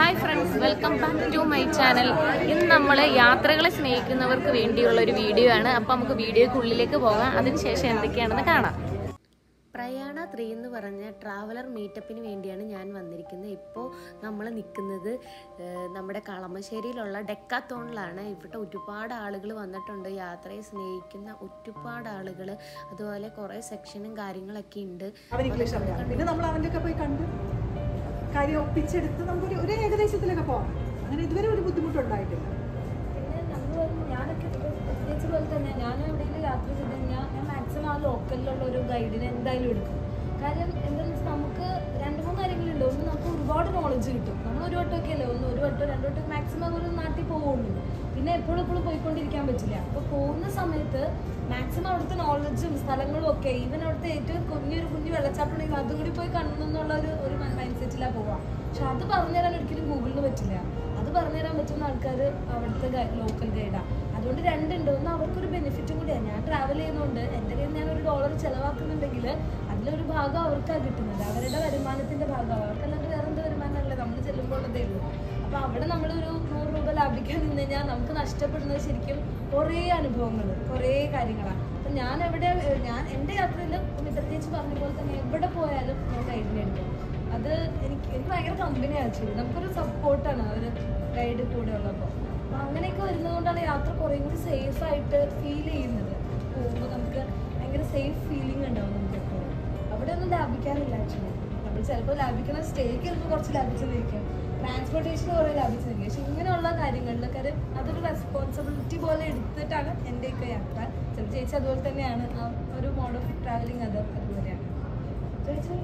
Hi friends, welcome back to my channel. ഇന്ന് നമ്മൾ യാത്രകളെ സ്നേഹിക്കുന്നവർക്ക് വേണ്ടിയുള്ള ഒരു വീഡിയോ ആണ്. അപ്പം നമുക്ക് വീഡിയോക്കുള്ളിലേക്ക് പോകാം, അതിനുശേഷം എന്തൊക്കെയാണെന്ന് കാണാം. പ്രയാണ 3 എന്ന് പറഞ്ഞ ട്രാവലർ മീറ്റപ്പിന് വേണ്ടിയാണ് ഞാൻ വന്നിരിക്കുന്നത്. ഇപ്പോൾ നമ്മൾ നിൽക്കുന്നത് നമ്മുടെ കളമശ്ശേരിയിലുള്ള ഡെക്കാത്തോണിലാണ്. ഇവിടെ ഒരുപാട് ആളുകൾ വന്നിട്ടുണ്ട്, യാത്രയെ സ്നേഹിക്കുന്ന ഒരുപാട് ആളുകൾ. അതുപോലെ കുറേ സെക്ഷനും കാര്യങ്ങളൊക്കെ ഉണ്ട്. പിന്നെ നമ്മൾ അവൻ്റെ ഒക്കെ പോയി കണ്ട് കാര്യം ഒപ്പിച്ചെടുത്ത് നമുക്ക് ഒരു ഏകദേശത്തിലൊക്കെ പോകാം. അങ്ങനെ ഇതുവരെ ഒരു ബുദ്ധിമുട്ടുണ്ടായിട്ടില്ല. പിന്നെ നമ്മൾ ഞാനൊക്കെ പ്രത്യേകിച്ച് പോലെ തന്നെ ഞാൻ എവിടെയെങ്കിലും യാത്ര ചെയ്ത് കഴിഞ്ഞാൽ ഞാൻ മാക്സിമം ആ ലോക്കലിലുള്ള ഒരു ഗൈഡിനെ എന്തായാലും എടുക്കും. കാര്യം എന്താണെന്ന് വെച്ചാൽ നമുക്ക് 2-3 കാര്യങ്ങളുണ്ട്. ഒന്ന്, നമുക്ക് ഒരുപാട് നോളജ് കിട്ടും. നമ്മൾ ഒരു വട്ടമൊക്കെ അല്ലേ, ഒരു വട്ടം 2 വട്ടം മാക്സിമം ഒരു നാട്ടിൽ പോവുള്ളൂ. പിന്നെ എപ്പോഴും പോയിക്കൊണ്ടിരിക്കാൻ പറ്റില്ല. അപ്പോൾ പോകുന്ന സമയത്ത് മാക്സിമം അവിടുത്തെ നോളജും സ്ഥലങ്ങളും ഒക്കെ, ഈവൻ അവിടുത്തെ ഏറ്റവും കുഞ്ഞു വെള്ളച്ചാട്ടമുണ്ടെങ്കിൽ അതും കൂടി പോയി കാണണമെന്നുള്ള ഒരു മൈൻഡ് സെറ്റിലാണ് പോവാം. പക്ഷെ അത് പറഞ്ഞുതരാൻ ഒരിക്കലും ഗൂഗിളിന് പറ്റില്ല. അത് പറഞ്ഞുതരാൻ പറ്റുന്ന ആൾക്കാർ അവിടുത്തെ ലോക്കൽ ഗൈഡാണ്. അതുകൊണ്ട് 2 ഉണ്ട്. ഒന്ന് അവർക്കൊരു ബെനിഫിറ്റും കൂടിയാണ്. ഞാൻ ട്രാവൽ ചെയ്യുന്നതുകൊണ്ട് എൻ്റെ കയ്യിൽ ഞാൻ $1 ചിലവാക്കുന്നുണ്ടെങ്കിൽ അതിലൊരു ഭാഗം അവർക്കാണ് കിട്ടുന്നത്, അവരുടെ വരുമാനത്തിൻ്റെ ഭാഗമാണ്. അവർക്കല്ലാണ്ട് വേറെ എന്ത് വരുമാനമല്ലേ നമ്മൾ ചെല്ലുമ്പോൾ ഉള്ളതേ ഉള്ളൂ. അപ്പോൾ അവിടെ നമ്മളൊരു $100 ലാഭിക്കാൻ നിന്ന് കഴിഞ്ഞാൽ നമുക്ക് നഷ്ടപ്പെടുന്നത് ശരിക്കും കുറേ അനുഭവങ്ങൾ, കുറേ കാര്യങ്ങളാണ്. അപ്പം ഞാൻ എൻ്റെ യാത്രയിൽ പ്രത്യേകിച്ച് പറഞ്ഞ പോലെ തന്നെ എവിടെ പോയാലും ഞാൻ ഗൈഡിനെ എടുക്കും. അത് എനിക്ക് ഭയങ്കര കമ്പനിയാണ് ചെയ്തത്. നമുക്കൊരു സപ്പോർട്ടാണ് ഒരു ഗൈഡ് കൂടെ ഉള്ളപ്പോൾ. അപ്പോൾ അങ്ങനെയൊക്കെ വരുന്നതുകൊണ്ടാണ് യാത്ര കുറേ കൂടി സേഫായിട്ട് ഫീൽ ചെയ്യുന്നത്. പോകുമ്പോൾ നമുക്ക് ഭയങ്കര സേഫ് ഫീലിംഗ് ഉണ്ടാവും നമുക്ക് എപ്പോഴും. അവിടെ ഒന്നും ലാഭിക്കാനില്ല ആക്ച്വലി. നമ്മൾ ചിലപ്പോൾ ലാഭിക്കുന്ന സ്റ്റേക്ക് ചിലപ്പോൾ കുറച്ച് ലാഭിച്ചതായിരിക്കും, ട്രാൻസ്പോർട്ടേഷൻ കുറേ ലാഭിച്ചതായിരിക്കും. പക്ഷെ ഇങ്ങനെയുള്ള കാര്യങ്ങളിലൊക്കെ അതൊരു റെസ്പോൺസിബിലിറ്റി പോലെ എടുത്തിട്ടാണ് എൻ്റെയൊക്കെ യാത്ര. ചില ചേച്ചി അതുപോലെ തന്നെയാണ്, ആ ഒരു മോഡ് ഓഫ് ട്രാവലിംഗ് അതുപോലെയാണ്. ചേച്ചി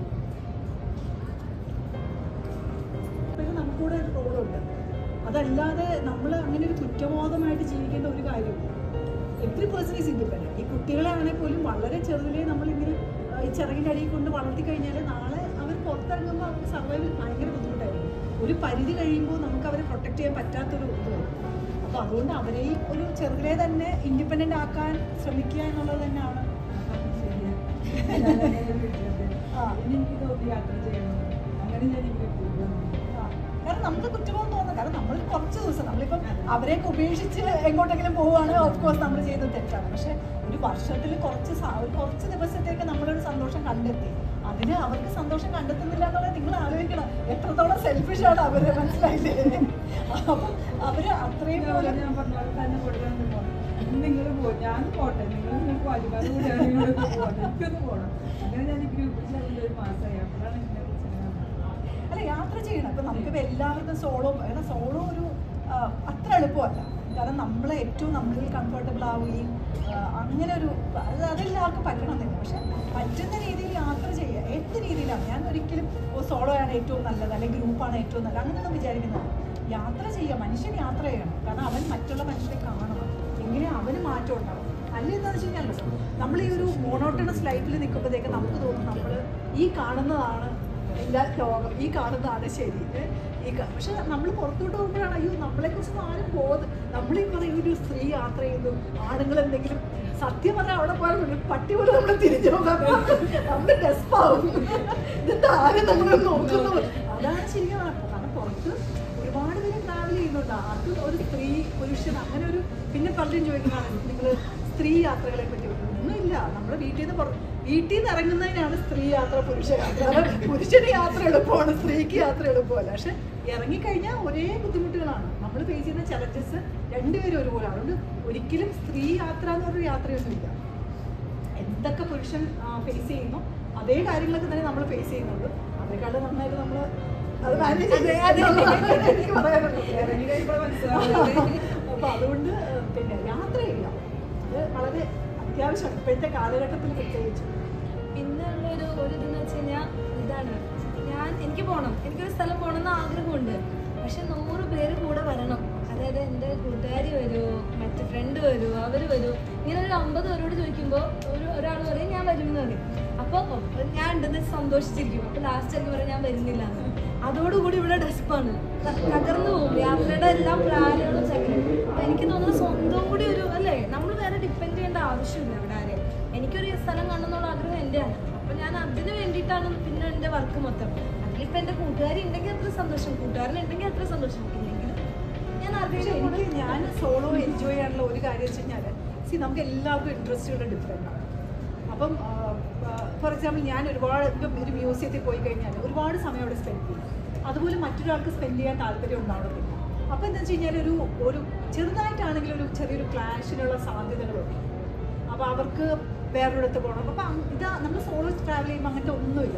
നമുക്കൂടെ ഒരു റോളുണ്ട്. അതല്ലാതെ നമ്മൾ അങ്ങനെ ഒരു കുറ്റബോധമായിട്ട് ജീവിക്കേണ്ട ഒരു കാര്യമില്ല. Every person is independent. ഈ കുട്ടികളെ ആണെങ്കിൽ പോലും വളരെ ചെറുതിലേ നമ്മളിങ്ങനെ ഈ ചിറകിൻ്റെ അടിയിൽ കൊണ്ട് വളർത്തി കഴിഞ്ഞാൽ നാളെ അവർ പുറത്തിറങ്ങുമ്പോൾ അവർക്ക് സർവൈവൽ ഭയങ്കര ബുദ്ധിമുട്ടായിരിക്കും. ഒരു പരിധി കഴിയുമ്പോൾ നമുക്ക് അവരെ പ്രൊട്ടക്റ്റ് ചെയ്യാൻ പറ്റാത്തൊരു ഇത് വരും. അപ്പോൾ അതുകൊണ്ട് അവരെയും ഒരു ചെറുതിലേ തന്നെ ഇൻഡിപെൻഡൻ്റ് ആക്കാൻ ശ്രമിക്കുക എന്നുള്ളത് തന്നെയാണ്. കാരണം നമുക്ക് കുറ്റബോധം തോന്നുന്നു. കാരണം നമ്മൾ കുറച്ച് ദിവസം നമ്മളിപ്പം അവരെയൊക്കെ ഉപേക്ഷിച്ച് എങ്ങോട്ടെങ്കിലും പോവുകയാണ്, ഓഫ്കോഴ്സ് നമ്മൾ ചെയ്തത് തെറ്റാണ്. പക്ഷെ ഒരു വർഷത്തിൽ കുറച്ച് ദിവസത്തേക്ക് നമ്മളൊരു സന്തോഷം കണ്ടെത്തി, അതിന് അവർക്ക് സന്തോഷം കണ്ടെത്തുന്നില്ല എന്നുള്ളത് നിങ്ങൾ ആലോചിക്കണം. എത്രത്തോളം സെൽഫിഷാണ് അവർ, മനസ്സിലായില്ലേ? അപ്പം അവർ അത്രയും പോലെ ഞാൻ പറഞ്ഞ പോലെ തന്നെ കൊടുക്കാൻ നിങ്ങൾ പോകും, ഞാൻ പോട്ടെ, നിങ്ങൾക്ക് വാജിക്കാട് കൂടിയാണ് എനിക്കൊന്ന് പോകണം. അങ്ങനെ ഞാൻ ഈ ഗ്രൂപ്പിൽ ചേർന്നിട്ട് 1 മാസമായി. അപ്പോഴാണ് അല്ല, യാത്ര ചെയ്യണം. ഇപ്പം നമുക്കിപ്പോൾ എല്ലാവർക്കും സോളോ ഒരു അത്ര എളുപ്പമല്ല. കാരണം നമ്മളെ ഏറ്റവും നമ്മളിൽ കംഫർട്ടബിൾ ആവുകയും അങ്ങനെ ഒരു അതെല്ലാവർക്കും പറ്റണമെന്നില്ല. പക്ഷെ പറ്റുന്ന രീതിയിൽ യാത്ര ചെയ്യുക. എന്ത് രീതിയിലാണ്, ഞാൻ ഒരിക്കലും സോളോ ആണ് ഏറ്റവും നല്ലത് അല്ലെങ്കിൽ ഗ്രൂപ്പാണ് ഏറ്റവും നല്ലത് അങ്ങനെയൊന്നും വിചാരിക്കുന്നത്. യാത്ര ചെയ്യുക, മനുഷ്യൻ യാത്ര ചെയ്യണം. കാരണം അവൻ മറ്റുള്ള മനുഷ്യരെ കാണണം, എങ്ങനെ അവന് മാറ്റം ഉണ്ടാവും. അല്ലെങ്കിൽ എന്താണെന്ന് വെച്ച് കഴിഞ്ഞാൽ നമ്മൾ ഈ ഒരു മോണോട്ടണസ് ലൈഫിൽ നിൽക്കുമ്പോഴത്തേക്ക് നമുക്ക് തോന്നും നമ്മൾ ഈ കാണുന്നതാണ് എല്ലാ ലോകം, ഈ കാണുന്നതാണ് ശരി. പക്ഷെ നമ്മൾ പുറത്തോട്ട് പോകുമ്പോഴാണ് അയ്യോ നമ്മളെക്കുറിച്ചൊന്നും ആരും നമ്മളീ പറയും ഒരു സ്ത്രീ യാത്ര ചെയ്യുന്നു, ആണുങ്ങൾ എന്തെങ്കിലും സത്യം പറഞ്ഞാൽ അവിടെ പോയാൽ പട്ടി പോലെ നമ്മൾ തിരിച്ചു പോകാൻ നമ്മൾ ഡെസ്പാവും. ഇതെന്താ ആരും നമ്മളെ നോക്കുന്നു. അതാണ് ശരിക്കും. കാരണം പുറത്ത് ഒരുപാട് പേര് ട്രാവൽ ചെയ്യുന്നുണ്ട്. അത് ഒരു സ്ത്രീ പുരുഷൻ അങ്ങനെ ഒരു പിന്നെ പലരും ചോദിക്കുന്നതാണ് നിങ്ങൾ സ്ത്രീ യാത്രകളെ പറ്റി. ഒന്നുമില്ല, നമ്മുടെ വീട്ടിൽ നിന്ന് ഇറങ്ങുന്നതിനാണ് സ്ത്രീ യാത്ര, പുരുഷ യാത്ര. പുരുഷന് യാത്ര എളുപ്പമാണ്, സ്ത്രീക്ക് യാത്ര എളുപ്പമല്ല. പക്ഷെ ഇറങ്ങിക്കഴിഞ്ഞാൽ ഒരേ ബുദ്ധിമുട്ടുകളാണ് നമ്മൾ ഫേസ് ചെയ്യുന്ന ചലഞ്ചസ്. രണ്ടുപേരും ഒരുപോലെ. അതുകൊണ്ട് ഒരിക്കലും സ്ത്രീ യാത്ര എന്ന് പറഞ്ഞൊരു യാത്രയൊന്നുമില്ല. എന്തൊക്കെ പുരുഷൻ ഫേസ് ചെയ്യുന്നു അതേ കാര്യങ്ങളൊക്കെ തന്നെ നമ്മൾ ഫേസ് ചെയ്യുന്നുണ്ട്. അതിനേക്കാളും നന്നായിട്ട് നമ്മൾ അത് മാനേജ് എനിക്ക് പറയാനുള്ളത്. അപ്പോൾ അതുകൊണ്ട് പിന്നെ യാത്ര ചെയ്യാം, അത് വളരെ അത്യാവശ്യമാണ് ഇപ്പോഴത്തെ കാലഘട്ടത്തിൽ പ്രത്യേകിച്ച്. പിന്നെ ഒരു ഇതെന്ന് വെച്ച് കഴിഞ്ഞാൽ ഇതാണ്, എനിക്ക് പോകണം, എനിക്കൊരു സ്ഥലം പോകണം എന്ന് ആഗ്രഹമുണ്ട്. പക്ഷെ 100 പേര് കൂടെ വരണം. അതായത് എൻ്റെ കൂട്ടുകാരി വരുമോ, മറ്റു ഫ്രണ്ട് വരുമോ, അവർ വരുമോ, ഇങ്ങനെ ഒരു 50 പേരോട് ചോദിക്കുമ്പോൾ ഒരാൾ പറയും ഞാൻ വരും എന്ന് പറയും. അപ്പോൾ ഞാൻ ഉണ്ടെന്ന് സന്തോഷിച്ചിരിക്കും. അപ്പോൾ ലാസ്റ്റ് എനിക്ക് പറയും ഞാൻ വരുന്നില്ല എന്ന്. അതോടുകൂടി ഇവിടെ ഡെസ്പാണ്, തകർന്നു പോകും യാത്രയുടെ എല്ലാം പ്ലാനുകളും ചകരും. അപ്പോൾ എനിക്ക് തോന്നുന്നത് സ്വന്തം കൂടി ഒരു അല്ലേ, നമ്മൾ വേറെ ഡിപ്പെൻഡ് ചെയ്യേണ്ട ആവശ്യമില്ല ഇവിടെ ആരെയും. എനിക്കൊരു സ്ഥലം കാണണമെന്നുള്ള ആഗ്രഹം എൻ്റെയാണ്. അപ്പോൾ ഞാൻ അതിന് വേണ്ടിയിട്ടാണ് പിന്നെ എൻ്റെ വർക്ക് മൊത്തം. അതിലിപ്പോൾ എൻ്റെ കൂട്ടുകാരി ഉണ്ടെങ്കിൽ അത്ര സന്തോഷം, കൂട്ടുകാരനുണ്ടെങ്കിൽ അത്ര സന്തോഷം, ഇല്ലെങ്കിലും ഞാൻ ആർക്കെങ്കിലും ഞാൻ സോളോ എൻജോയ് ചെയ്യാനുള്ള ഒരു കാര്യം വെച്ച് കഴിഞ്ഞാൽ നമുക്ക് എല്ലാവർക്കും ഇൻട്രസ്റ്റുകൾ ഡിഫറെൻ്റ് ആണ്. അപ്പം ഫോർ എക്സാമ്പിൾ ഞാൻ ഒരുപാട് ഇപ്പം ഒരു മ്യൂസിയത്തിൽ പോയി കഴിഞ്ഞാൽ ഒരുപാട് സമയം അവിടെ സ്പെൻഡ് ചെയ്യും. അതുപോലെ മറ്റൊരാൾക്ക് സ്പെൻഡ് ചെയ്യാൻ താല്പര്യം ഉണ്ടാവണമെന്നില്ല. അപ്പോൾ എന്താ വെച്ച് കഴിഞ്ഞാൽ ഒരു ചെറുതായിട്ടാണെങ്കിലും ഒരു ചെറിയൊരു ക്ലാഷിനുള്ള സാധ്യതകളുണ്ട്. അപ്പോൾ അവർക്ക് വേറൊരിടത്ത് പോകണം. അപ്പം നമ്മൾ സോളോ ട്രാവൽ ചെയ്യുമ്പോൾ അങ്ങനത്തെ ഒന്നുമില്ല.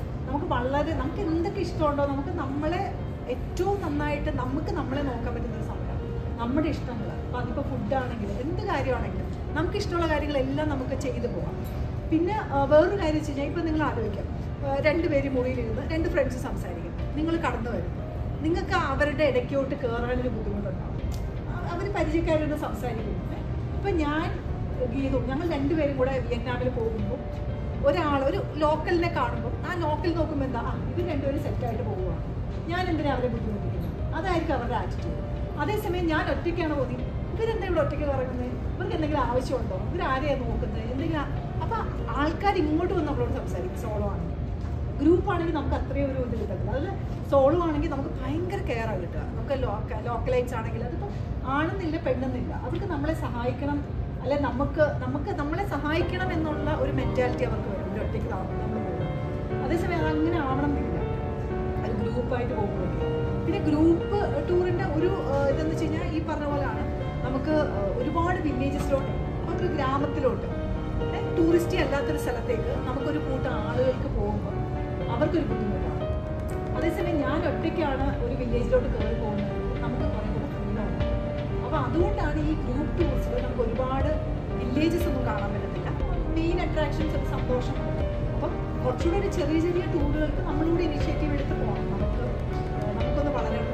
നമുക്ക് എന്തൊക്കെ ഇഷ്ടമുണ്ടോ, നമുക്ക് നമ്മളെ ഏറ്റവും നന്നായിട്ട് നമ്മളെ നോക്കാൻ പറ്റുന്നൊരു സമയമാണ് നമ്മുടെ ഇഷ്ടങ്ങൾ. അപ്പോൾ അതിപ്പോൾ ഫുഡാണെങ്കിലും എന്ത് കാര്യമാണെങ്കിലും നമുക്ക് ഇഷ്ടമുള്ള കാര്യങ്ങളെല്ലാം നമുക്ക് ചെയ്തു പോകാം. പിന്നെ വേറൊരു കാര്യം വെച്ച് കഴിഞ്ഞാൽ ഇപ്പം നിങ്ങൾ ആലോചിക്കാം, 2 പേര് മുറിയിലിരുന്ന് 2 ഫ്രണ്ട്സ് സംസാരിക്കും. നിങ്ങൾ കടന്നു വരും, നിങ്ങൾക്ക് അവരുടെ ഇടയ്ക്കോട്ട് കയറാനൊരു ബുദ്ധിമുട്ടുണ്ടാവും. അവർ പരിചയക്കാരൊന്ന് സംസാരിക്കുന്നു. ഇപ്പം ഞാൻ ഗീതും ഞങ്ങൾ 2 പേരും കൂടെ വിയറ്റ്നാമിൽ പോകുമ്പോൾ ഒരു ലോക്കലിനെ കാണുമ്പോൾ ആ ലോക്കൽ നോക്കുമ്പോൾ എന്താ, ഇത് 2 പേരും സെറ്റായിട്ട് പോവുകയാണ്, ഞാൻ എന്തിനാണ് അവരെ ബുദ്ധിമുട്ടിക്കുന്നത്, അതായിരിക്കും അവരുടെ ആറ്റിറ്റ്യൂഡ്. അതേസമയം ഞാൻ ഒറ്റയ്ക്കാണ് തോന്നി, ഇവരെന്താ ഇവിടെ ഒറ്റയ്ക്ക് കറങ്ങുന്നത്, ഇവർക്ക് എന്തെങ്കിലും ആവശ്യമുണ്ടോ, ഇവരാരെയാണ് നോക്കുന്നത്, എന്തെങ്കിലും. അപ്പം ആൾക്കാർ ഇങ്ങോട്ട് വന്ന് നമ്മളോട് സംസാരിക്കും. സോളോ ആണെങ്കിൽ, ഗ്രൂപ്പ് ആണെങ്കിൽ നമുക്ക് അത്രയും ഒരു ഇത് കിട്ടത്തില്ല. അതിൽ സോളോ ആണെങ്കിൽ നമുക്ക് ഭയങ്കര കെയറാണ് കിട്ടുക. നമുക്ക് ലോക്കലൈറ്റ്സ് ആണെങ്കിൽ അതിപ്പോൾ ആണെന്നില്ല പെണ്ണെന്നില്ല, അവർക്ക് നമ്മളെ സഹായിക്കണം, അല്ലെ നമുക്ക് നമ്മളെ സഹായിക്കണം എന്നുള്ള ഒരു മെൻറ്റാലിറ്റി അവർക്ക് വരും ഒരു ഒറ്റയ്ക്ക് നമ്മൾ പോകുന്നത്. അതേസമയം അതങ്ങനെ ആവണമെന്നില്ല അത് ഗ്രൂപ്പായിട്ട് പോകുമ്പോഴേക്കും. പിന്നെ ഗ്രൂപ്പ് ടൂറിൻ്റെ ഒരു ഇതെന്ന് വെച്ച് കഴിഞ്ഞാൽ ഈ പറഞ്ഞ പോലെയാണ്, നമുക്ക് ഒരുപാട് വില്ലേജസിലോട്ട്, ഒരു ഗ്രാമത്തിലോട്ട്, ടൂറിസ്റ്റ് അല്ലാത്തൊരു സ്ഥലത്തേക്ക് നമുക്കൊരു കൂട്ടം ആളുകൾക്ക് പോകുമ്പോൾ അവർക്കൊരു ബുദ്ധിമുട്ടാണ്. അതേസമയം ഞാൻ ഒറ്റയ്ക്കാണ് ഒരു വില്ലേജിലോട്ട് കയറി പോകുന്നത്, നമുക്ക് കുറേ കൂടെ ഫ്രീഡാണ്. അപ്പോൾ അതുകൊണ്ടാണ് ഈ ഗ്രൂപ്പ് ടൂറിസ്റ്റിൽ നമുക്ക് ഒരുപാട് വില്ലേജസ് ഒന്നും കാണാൻ പറ്റത്തില്ല. മെയിൻ അട്രാക്ഷൻസ് ഒരു സന്തോഷം. അപ്പം കുറച്ചുകൂടെ ഒരു ചെറിയ ചെറിയ ടൂറുകൾക്ക് നമ്മളിവിടെ ഇനിഷ്യേറ്റീവ് എടുത്ത് പോകണം. നമുക്കൊന്ന് വളരണം.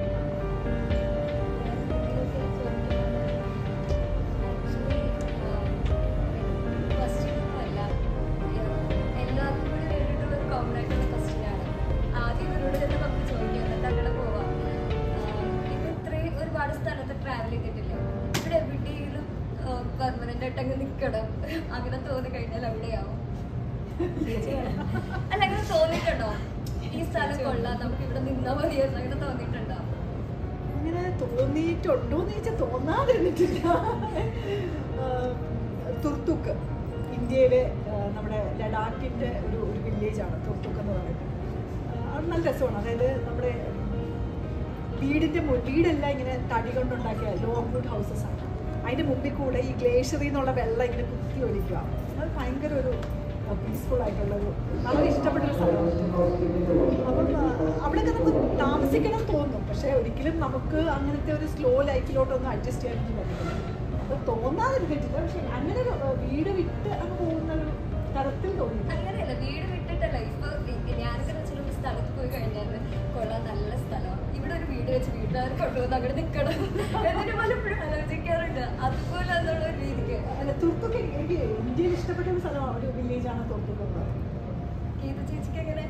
പെർമനന്റ് ആയിട്ട് അങ്ങ് നിൽക്കണം, അങ്ങനെ തോന്നി കഴിഞ്ഞാൽ എവിടെയാവും? അല്ല, അങ്ങനെ തോന്നിയിട്ടുണ്ടോ ഈ സ്ഥലം കൊള്ളാം, നമുക്ക് ഇവിടെ നിന്നാ മതിയായിരുന്നു, അങ്ങനെ തോന്നിയിട്ടുണ്ടോ? അങ്ങനെ തോന്നിയിട്ടുണ്ടോ എന്ന് ചോദിച്ചാൽ തോന്നാതിരുന്നിട്ടില്ല. തുർത്തുക്ക് ഇന്ത്യയിലെ നമ്മുടെ ലഡാക്കിൻ്റെ ഒരു വില്ലേജാണ് തുർത്തുക്ക് എന്ന് പറയുന്നത്. അത് നല്ല രസമാണ്. അതായത് നമ്മുടെ വീടെല്ലാം ഇങ്ങനെ തടി കൊണ്ടുണ്ടാക്കിയ ലോങ്വുഡ് ഹൗസസ് ആണ്. അതിൻ്റെ മുമ്പിൽ കൂടെ ഈ ഗ്ലേഷ്യറിൽ നിന്നുള്ള വെള്ളം ഇങ്ങനെ കുത്തി ഒലിക്കുക. അത് ഭയങ്കര ഒരു പീസ്ഫുൾ ആയിട്ടുള്ളൊരു വളരെ ഇഷ്ടപ്പെട്ടൊരു സ്ഥലമാണ്. അപ്പം അവിടെയൊക്കെ നമുക്ക് താമസിക്കണം തോന്നും, പക്ഷേ ഒരിക്കലും നമുക്ക് അങ്ങനത്തെ ഒരു സ്ലോ ലൈഫിലോട്ടൊന്നും അഡ്ജസ്റ്റ് ചെയ്യാനൊന്നും പറ്റില്ല. അപ്പോൾ തോന്നാതിരിക്കത്തില്ല, പക്ഷെ അങ്ങനെ ഒരു വീട് വിട്ട് അങ്ങ് പോകുന്ന ഒരു തരത്തിൽ തോന്നി. അങ്ങനെയല്ല, വീട് വിട്ടിട്ടല്ല. ഇപ്പൊ ഞാനൊക്കെ വെച്ചിട്ട് സ്ഥലത്ത് പോയി കഴിഞ്ഞാൽ കൊള്ളാൻ നല്ല സ്ഥലമാണ്, ഇവിടെ ഒരു വീട് വെച്ച് വീട്ടുകാർ കൊണ്ടുവന്ന് അങ്ങനെ നിൽക്കണം എന്നിട്ട് പലപ്പോഴും ആലോചിക്കാറുണ്ട്. അതുപോലെ എന്നുള്ള ഒരു രീതിക്ക് അല്ല, തുർത്തുക്ക് എനിക്ക് ഇന്ത്യയിൽ ഇഷ്ടപ്പെട്ട ഒരു സ്ഥലമാണ്, ഒരു വില്ലേജാണ് തുർത്തുക്ക് എന്ന് പറയുന്നത്. ഗീത ചേച്ചിക്ക് എങ്ങനെ?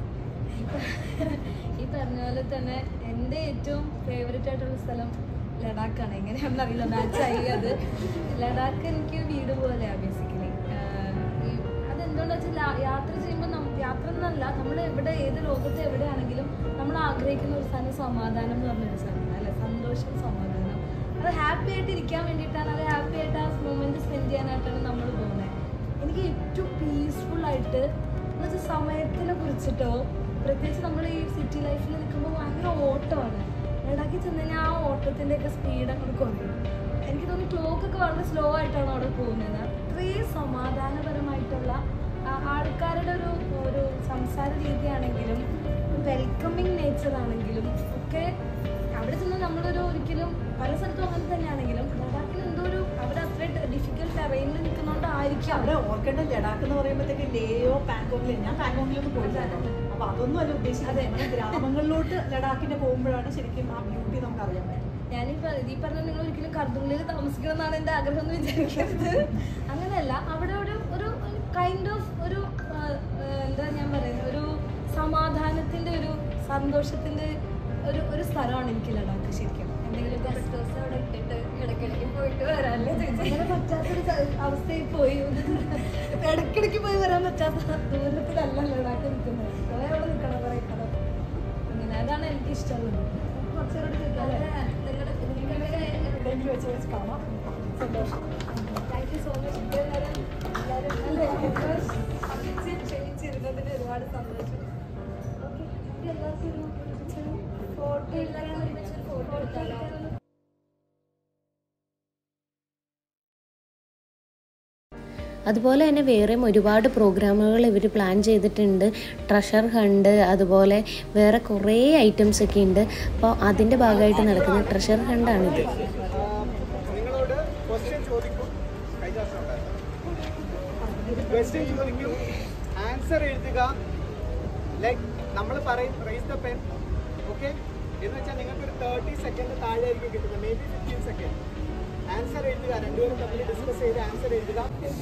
ഈ പറഞ്ഞ പോലെ തന്നെ എൻ്റെ ഏറ്റവും ഫേവറേറ്റ് ആയിട്ടുള്ള സ്ഥലം ലഡാക്കാണ്. എങ്ങനെയാണെന്ന് അറിയില്ല, മാച്ചായി അത്. ലഡാക്ക് എനിക്ക് വീട് പോലെയാണ് ബേസിക്കലി. അതെന്തുകൊണ്ടെന്ന് വെച്ചാൽ യാത്ര ചെയ്യുമ്പോൾ യാത്ര എന്നല്ല, നമ്മൾ എവിടെ ഏത് ലോകത്ത് എവിടെയാണെങ്കിലും നമ്മൾ ആഗ്രഹിക്കുന്ന ഒരു സാധനം സമാധാനം എന്ന് പറഞ്ഞൊരു സാധനം അല്ലെ, സന്തോഷം, സമാധാനം. അത് ഹാപ്പി ആയിട്ട് ഇരിക്കാൻ വേണ്ടിയിട്ടാണ്, അത് ഹാപ്പി ആയിട്ട് ആ മൊമെന്റ് സ്പെൻഡ് ചെയ്യാനായിട്ടാണ് നമ്മൾ പോകുന്നത്. എനിക്ക് ഏറ്റവും പീസ്ഫുൾ ആയിട്ട് എന്ന് വെച്ചാൽ സമയത്തിനെ കുറിച്ചിട്ടോ, പ്രത്യേകിച്ച് നമ്മൾ ഈ സിറ്റി ലൈഫിൽ നിൽക്കുമ്പോൾ ഭയങ്കര ഓട്ടമാണ്. ലഡാക്കിൽ ചെന്ന് കഴിഞ്ഞാൽ ആ ഓട്ടത്തിൻ്റെയൊക്കെ സ്പീഡ് അങ്ങോട്ട് കുറയും. എനിക്ക് തോന്നി ക്ലോക്കൊക്കെ വളരെ സ്ലോ ആയിട്ടാണ് അവിടെ പോകുന്നത്. അത്രയും സമാധാനപരമായിട്ടുള്ള ആൾക്കാരുടെ ഒരു സംസാര രീതിയാണെങ്കിലും വെൽക്കമിങ് നേച്ചർ ആണെങ്കിലും ഒക്കെ അവിടെ ചെന്ന് നമ്മളൊരു ഒരിക്കലും പല സ്ഥലത്തും അങ്ങനെ തന്നെയാണെങ്കിലും ലഡാക്കിൽ എന്തോ ഒരു അവിടെ അത്ര ഡിഫിക്കൽട്ട് ടെറൈനിൽ നിൽക്കുന്നതുകൊണ്ടായിരിക്കും. അവിടെ ഓർക്കേണ്ട, ലഡാക്ക് എന്ന് പറയുമ്പോഴത്തേക്ക് ലേയോ പാങ്കോങ്ങിലോ, ഞാൻ പാങ്കോങ്ങിലൊന്നും പോയിട്ടാണ്. അപ്പോൾ അതൊന്നും അല്ല ഉദ്ദേശിച്ചത്. ഗ്രാമങ്ങളിലോട്ട് ലഡാക്കിന് പോകുമ്പോഴാണ് ശരിക്കും ആ ബ്യൂട്ടി നമുക്ക് അറിയാൻ പറ്റും. ഞാനിപ്പോൾ ഈ പറഞ്ഞ നിങ്ങൾ ഒരിക്കലും കർദുംഗിൽ താമസിക്കണം എന്നാണ് എൻ്റെ ആഗ്രഹം എന്ന് വിചാരിക്കരുത്. അങ്ങനെയല്ല, അവിടെ ഒരു കൈൻഡ് ഓഫ് ഒരു എന്താ ഞാൻ പറയുന്നത്, ഒരു സമാധാനത്തിൻ്റെ ഒരു സന്തോഷത്തിൻ്റെ ഒരു സ്ഥലമാണ് എനിക്ക് ലഡാക്ക്. ശരിക്കും എന്തെങ്കിലും ഗസ്റ്റ് ഹൗസ് അവിടെ ഇട്ടിട്ട് ഇടയ്ക്കിടയ്ക്ക് പോയിട്ട് വരാനല്ലേ ചോദിച്ചാൽ അങ്ങനെ പറ്റാത്തൊരു അവസ്ഥയിൽ പോയി. ഇടയ്ക്കിടയ്ക്ക് പോയി വരാൻ പറ്റാത്ത ദൂരത്തിലല്ല ലഡാക്ക് നിൽക്കുന്നത്. കുറേ അവിടെ നിൽക്കണം, കുറേ കടം അതാണ് എനിക്ക് ഇഷ്ടമുള്ളത്. കുറച്ചുകൂടെ എവിടെയെങ്കിലും വെച്ച് കാണാം. സന്തോഷം. Thank you so much. ക്ഷണിച്ചിരുന്നതിന് ഒരുപാട് സന്തോഷം. ഓക്കെ, എല്ലാവർക്കും ഒരു ഫോട്ടോ എടുക്കാൻ ഒരുമിച്ചൊരു ഫോട്ടോ എടുക്കാമല്ലോ. അതുപോലെ തന്നെ വേറെയും ഒരുപാട് പ്രോഗ്രാമുകൾ ഇവർ പ്ലാൻ ചെയ്തിട്ടുണ്ട്. ട്രഷർ ഹണ്ട്, അതുപോലെ വേറെ കുറേ ഐറ്റംസ് ഒക്കെ ഉണ്ട്. അപ്പോൾ അതിൻ്റെ ഭാഗമായിട്ട് നടക്കുന്ന ട്രഷർ ഹണ്ടാണിത്. നിങ്ങളോട് ക്വസ്റ്റ്യൻ ചോദിക്കും, ആൻസർ എഴുതുക. ലൈക്ക് നമ്മൾ പറയും റൈസ് ദ പെൻ, ഓക്കെ എന്ന് വെച്ചാൽ നിങ്ങൾക്കൊരു 30 സെക്കൻഡ് താഴെ ആയിരിക്കും കിട്ടുന്നത്, മേ ബി 15 സെക്കൻഡ്. ആൻസർ എഴുതുക, രണ്ടുപേരും തമ്മിൽ ഡിസ്കസ് ചെയ്ത് ആൻസർ എഴുതുക.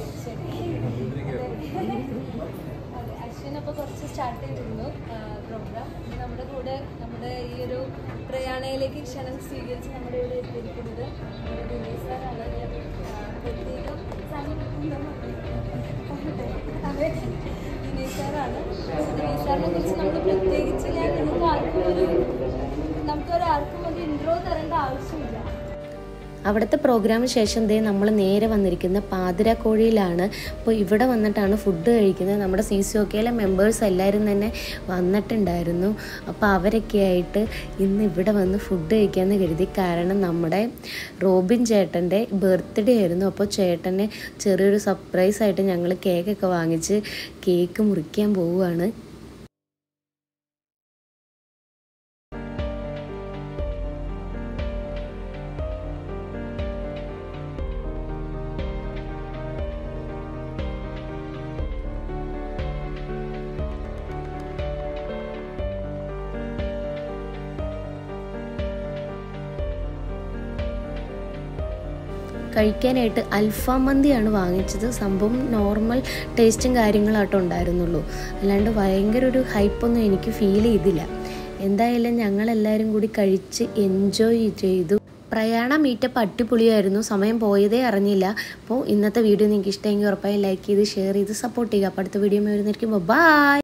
അതെ, അശ്വിനപ്പോൾ കുറച്ച് സ്റ്റാർട്ട് ചെയ്തിരുന്നു പ്രോഗ്രാം. നമ്മുടെ കൂടെ നമ്മുടെ ഈ ഒരു പ്രയാണയിലേക്ക് ക്ഷണം സ്വീകരിച്ച് നമ്മുടെ ഇവിടെ എത്തിയിരിക്കുന്നത് നമ്മുടെ ദിനേശ് സാറാണ്. പ്രത്യേകം അതെ, ദിനേശ് സാറാണ്. ദിനേശ് സാറിനെ കുറിച്ച് നമ്മൾ പ്രത്യേകിച്ച് നമുക്കൊരാർക്കും ഒരു ഇൻട്രോ തരേണ്ട ആവശ്യമില്ല. അവിടുത്തെ പ്രോഗ്രാമിന് ശേഷം നമ്മൾ നേരെ വന്നിരിക്കുന്ന പാതിരാക്കോഴിയിലാണ്. അപ്പോൾ ഇവിടെ വന്നിട്ടാണ് ഫുഡ് കഴിക്കുന്നത്. നമ്മുടെ CCOKയിലെ മെമ്പേഴ്സ് എല്ലാവരും തന്നെ വന്നിട്ടുണ്ടായിരുന്നു. അപ്പോൾ അവരൊക്കെ ആയിട്ട് ഇന്ന് ഇവിടെ വന്ന് ഫുഡ് കഴിക്കാമെന്ന് കരുതി. കാരണം നമ്മുടെ റോബിൻ ചേട്ടൻ്റെ ബർത്ത്ഡേ ആയിരുന്നു. അപ്പോൾ ചേട്ടന് ചെറിയൊരു സർപ്രൈസായിട്ട് ഞങ്ങൾ കേക്കൊക്കെ വാങ്ങിച്ച് കേക്ക് മുറിക്കാൻ പോവുകയാണ്. കഴിക്കാനായിട്ട് അൽഫാം മന്തിയാണ് വാങ്ങിച്ചത്. സംഭവം നോർമൽ ടേസ്റ്റും കാര്യങ്ങളായിട്ടും ഉണ്ടായിരുന്നുള്ളൂ. അല്ലാണ്ട് ഭയങ്കര ഒരു ഹൈപ്പൊന്നും എനിക്ക് ഫീൽ ചെയ്തില്ല. എന്തായാലും ഞങ്ങളെല്ലാവരും കൂടി കഴിച്ച് എൻജോയ് ചെയ്തു. പ്രയാണ മീറ്റപ്പ് അടിപൊളിയായിരുന്നു. സമയം പോയതേ അറിഞ്ഞില്ല. അപ്പോൾ ഇന്നത്തെ വീഡിയോ നിങ്ങൾക്ക് ഇഷ്ടമെങ്കിൽ ഉറപ്പായും ലൈക്ക് ചെയ്ത് ഷെയർ ചെയ്ത് സപ്പോർട്ട് ചെയ്യുക. അപ്പോൾ അടുത്ത വീഡിയോ വരുന്നതായിരിക്കും. ബൈ.